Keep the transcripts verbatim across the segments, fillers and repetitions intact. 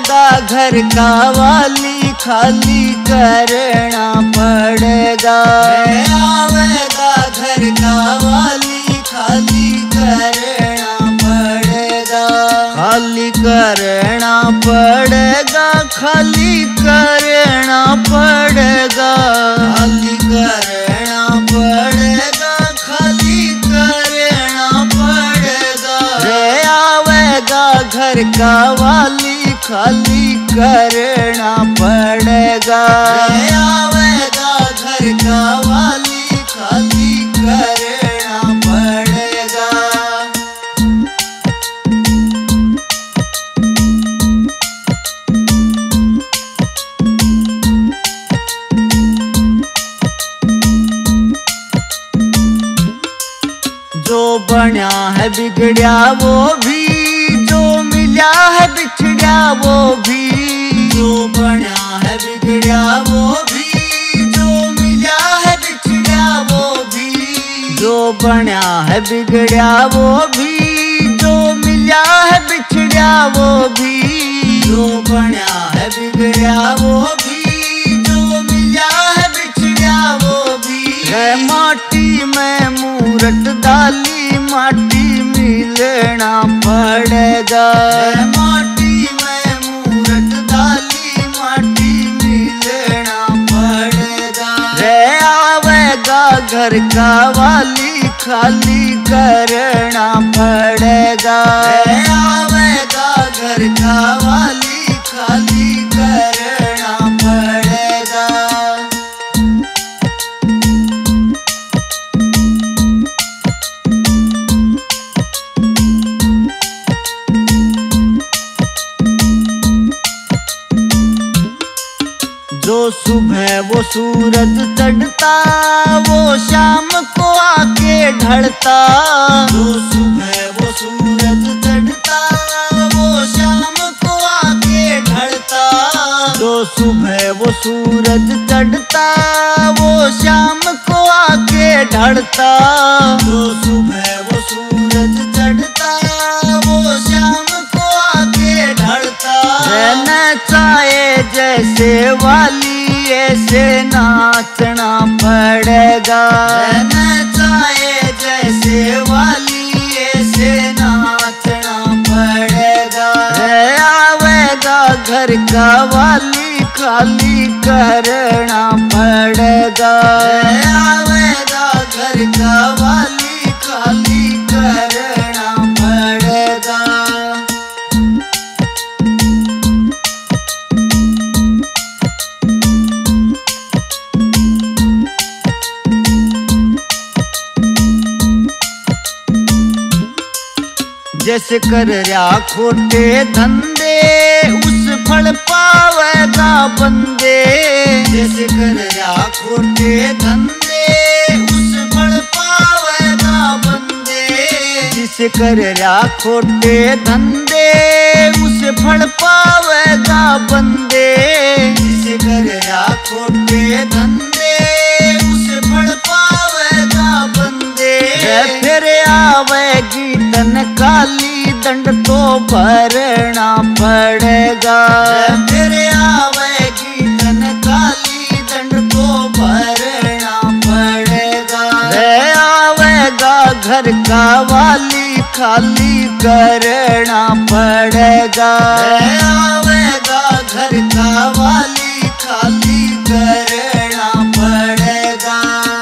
आवेगा घर का वाली खाली करना पड़ेगा। आवेगा घर का वाली खाली करना पड़ेगा। खाली करना पड़ेगा, खाली करना पड़ेगा, खाली करना पड़ेगा, खाली करना पड़ेगा। रे आवेगा घर का वाली खाली करना पड़ेगा। रे आवेगा घर का वाली खाली करना पड़ेगा। जो बना है बिगड़िया वो भी, जो मिला है बिछड़िया वो भी। जो बना है बिगड़िया वो भी, जो मिला है बिछड़िया वो भी। जो बना है बिगड़िया वो भी, जो मिला है बिछड़िया वो भी। जो बना है बिगड़िया वो भी, जो मिला है बिछड़िया वो भी। है माटी में मूरत डाली, माटी मिलना पड़ेगा। माटी में मूरत डाली, माटी मिलना पड़ेगा। रे आवेगा घर का वाली खाली करना पड़ेगा। रे आवेगा घर का वाली खाली करना पड़ेगा। जो सुबह वो सूरज चढ़ता, वो शाम को आके ढलता। जो सुबह वो सूरज चढ़ता, वो शाम को आके ढलता। जो सुबह वो सूरज चढ़ता, वो शाम को आके ढलता। जो सुबह वो सूरज चढ़ता, वो शाम को आके ढलता। रहना चाहे जैसे वाली ऐसे नाचना पड़ेगा। रहना चाहे जैसे वाली ऐसे नाचना पड़ेगा। रे आवेगा घर का वाली खाली करना पड़ेगा। रे आवेगा घर का वाली खाली करना पड़ेगा। जैसे कर रहा खोटे धंधे, उस फल पावेगा बंदे। जैसे कर रहा खोटे धंधे, उस फल पावेगा बंदे। जिसे कर रहा खोटे धंधे, उस फल पावेगा बंदे। जिसे कर रहा खोटे धंधे, उस फल पावेगा बंदे। फिर आवेगी तन काली, दंड तो भरना पड़ेगा। फिर आवेगी तन काली, दंड तो भरना पड़ेगा। रे आवेगा घर का वाली खाली करना पड़ेगा। रे आवेगा घर का वाली खाली करना पड़ेगा।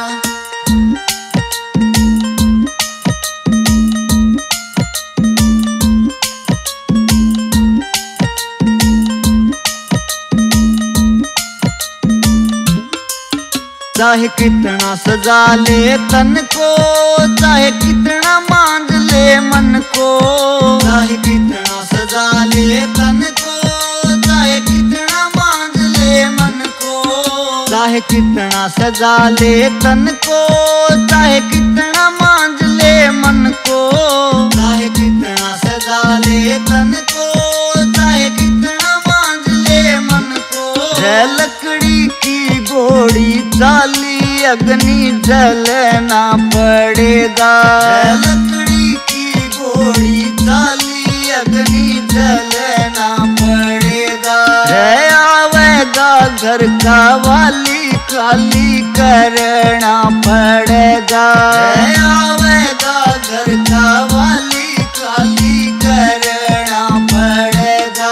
चाहे कितना सजा ले तन को, चाहे कितना मांझ ले मन को। चाहे कितना सजा ले तन को, चाहे कितना मांझ ले मन को। चाहे कितना सजा ले तन को, चाहे कितना मांझ ले मन को। चाहे कितना सजा ले तन को, चाहे कितना मांझ ले मन को। है लकड़ी की घोड़ी चाली, अग्नि जलना पड़ेगा। लकड़ी की घोड़ी चाली, अग्नि जलना पड़ेगा। आवेगा घर का वाली खाली करना पड़ेगा। आवेगा घर का वाली खाली करना पड़ेगा।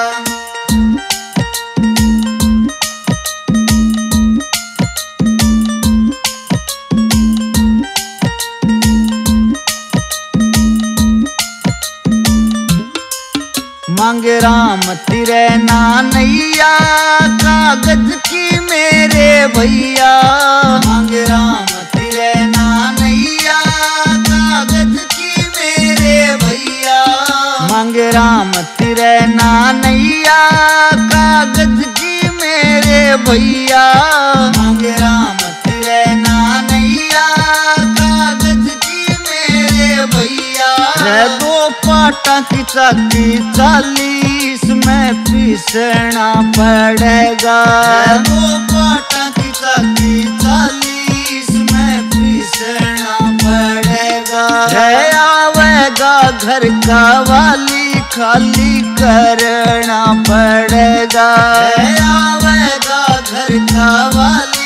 मांगे राम तेरे नानैया कागज की मेरे भैया। मांगे राम तेरे नानैया कागज की मेरे भैया। मांगे राम तेरे नानैया कागज की मेरे भैया। मांगे राम तेरे नानैया कागज की मेरे भैया। दो पाटा की चाकी चालीस में पीसना पड़ेगा। दो पाटा की चाकी चालीस में पीसना पड़ेगा। आवेगा घर का वाली खाली करना पड़ेगा। आवेगा घर का वाली